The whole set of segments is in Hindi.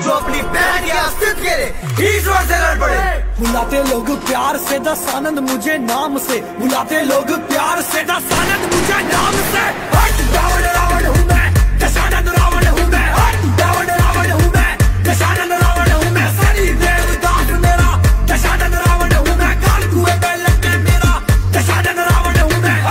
तो अपनी बहन के अस्तित्व के लिए ईश्वर से लड़ पड़े। बुलाते लोग प्यार से दसानंद मुझे नाम से, बुलाते लोग प्यार से दसानंद मुझे नाम से। हट रावण रावण हूँ मैं, दशानंद रावण हूँ मैं। हट रावण रावण हूँ मैं, दशानंद रावण हूँ मैं। सनी देवदास मेरा दशानंद रावण हूँ मैं। काल कुएं में लगे मेरा दशानंद रावण हूँ मैं।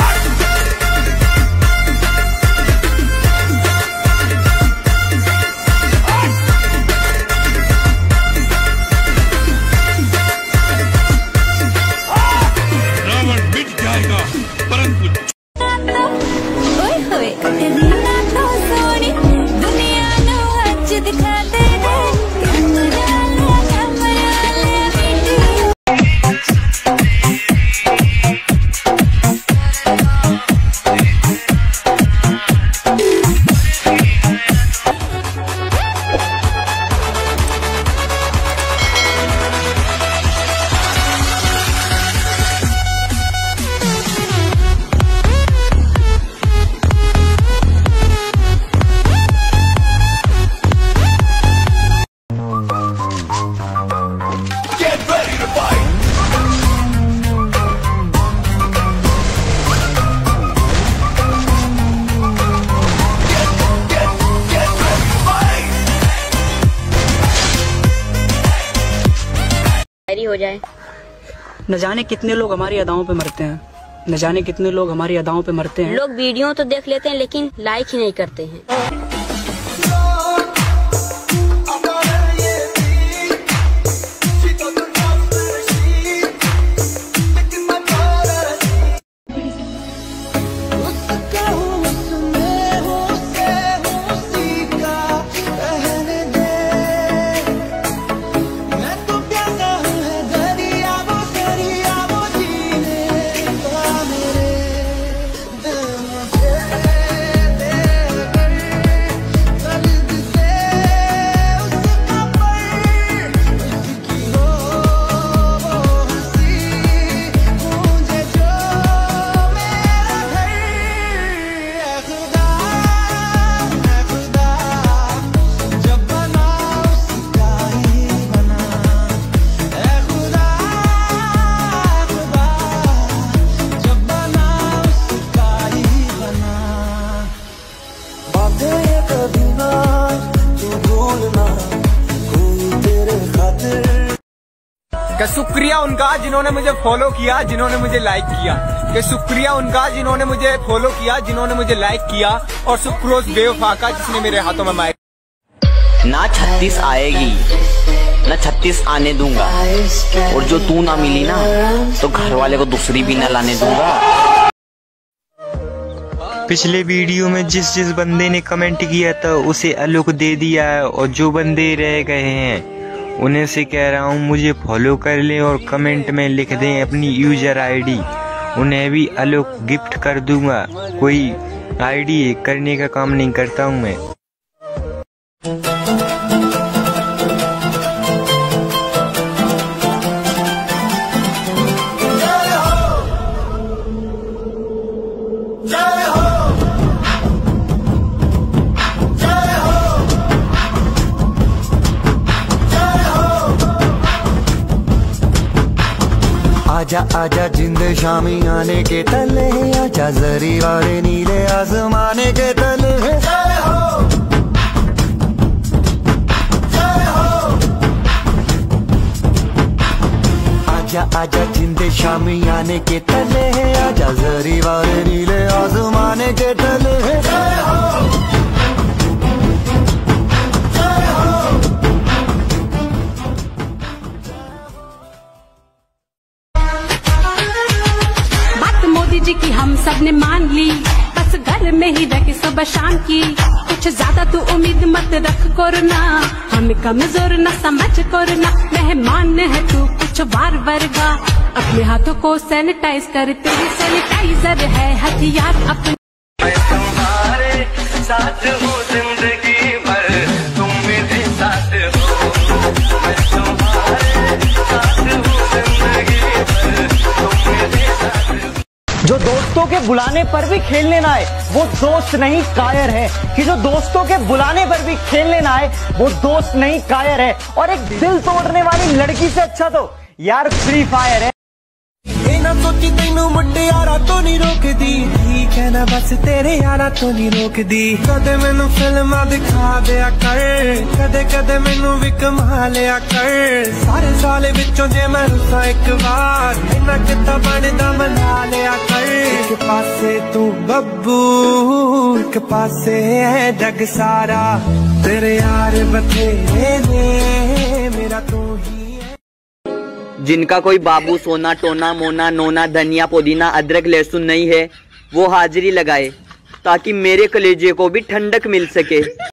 हो जाए। न जाने कितने लोग हमारी अदाओं पे मरते हैं, न जाने कितने लोग हमारी अदाओं पे मरते हैं। लोग वीडियो तो देख लेते हैं लेकिन लाइक ही नहीं करते हैं। कि शुक्रिया उनका जिन्होंने मुझे फॉलो किया, जिन्होंने मुझे लाइक किया। कि शुक्रिया उनका जिन्होंने मुझे फॉलो किया, जिन्होंने मुझे लाइक किया। और सुक्रोज बेवफा का जिसने मेरे हाथों में माइक। ना 36 आएगी ना 36 आने दूंगा, और जो तू ना मिली ना तो घर वाले को दूसरी भी ना लाने दूंगा। पिछले वीडियो में जिस जिस बंदे ने कमेंट किया था उसे अलोक दे दिया है, और जो बंदे रह गए हैं उन्हें से कह रहा हूँ मुझे फॉलो कर लें और कमेंट में लिख दें अपनी यूजर आईडी, उन्हें भी अलोक गिफ्ट कर दूंगा। कोई आईडी करने का काम नहीं करता हूँ मैं। आजा आजा जिंद शामी आने के तले, आजा जरी वाले नीले आसमाने के तले। आजा आजा जिंद शामी आने के तले, आजा जरी वाले नीले आसमाने के तले। जी की हम सब ने मान ली, बस घर में ही रह के सुबह शाम की। कुछ ज्यादा तू उम्मीद मत रख कोरोना, हम कमजोर न समझ कोरोना। मेहमान है तू कुछ वार वर्गा, अपने हाथों को सैनिटाइज कर, तेरी सैनिटाइजर है हथियार अपने। तुम्हारे साथ हूँ जिंदगी भर, तुम मेरे साथ हो। मैं तुम्हारे साथ हूँ जिंदगी भर, तुम मेरे साथ हो। जो दोस्तों के के बुलाने पर भी खेलने ना आए वो दोस्त नहीं कायर है, कि जो दोस्तों के बुलाने पर भी खेलने ना आए वो दोस्त नहीं कायर है। और एक दिल तोड़ने वाली लड़की से अच्छा तो यार फ्री फायर है। ना सोची तेनू मुंडे यारा तो नहीं रोकदी, ठीक है ना बस तेरे यारा तो नहीं रोकदी। कदे मैनू फिल्मां दिखा दिया कर, कदे कदे मैनू भी कमा लिया कर। सारे साल विचों जे मैं रुसा एक बार, इन्ना किता बनदा मना लिया कर। एक पासे तू बब्बू, एक पासे है जग सारा, तेरे यार बथेरे ने, मेरा तू ही। जिनका कोई बाबू सोना टोना मोना नोना धनिया पुदीना अदरक लहसुन नहीं है वो हाजिरी लगाए ताकि मेरे कलेजे को भी ठंडक मिल सके।